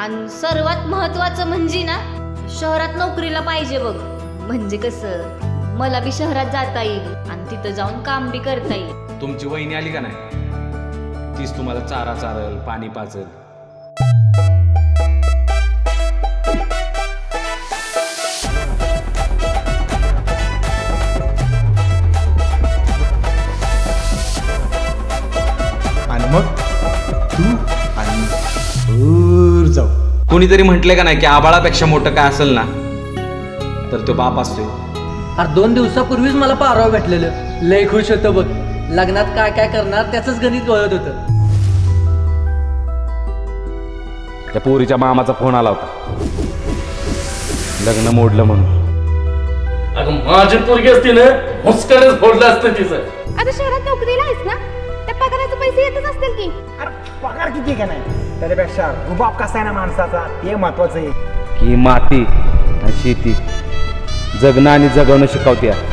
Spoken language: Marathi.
आणि सर्वात महत्वाचं म्हणजे ना, शहरात नोकरीला पाहिजे बघ. म्हणजे कसं मला बी शहरात जाता येईल आणि तिथं जाऊन काम बी करता येईल. तुमची वहिनी आली का नाही, तीच तुम्हाला चारा चारल, पाणी पाचल. आणि मग तू आणि दूर जाऊ. कोणीतरी म्हटलं का नाही की आबाळापेक्षा मोठं काय असेल ना, तर तो बाप असतोय. अरे 2 दिवसापूर्वीच मला पारवा भेटलेलं, लय खुश होतं बघ. लग्नात काय काय करणार त्याचंच गणित कळत होतं. त्या पोरीच्या मामाचा फोन आला होता, लग्न मोडलं म्हणून. अगं माझी पोरगी असती ना, हुसकानेच फोडलं असतं तिचं. आता शहरात नोकरीला आहेस ना, त्या पगाराचे पैसे येतच असतील की. अरे पगार किती का नाही, त्याच्यापेक्षा रुबाब कसा आहे ना माणसाचा ते महत्वाचं आहे. की माती आणि शेती जगणं आणि जगवणं शिकवते.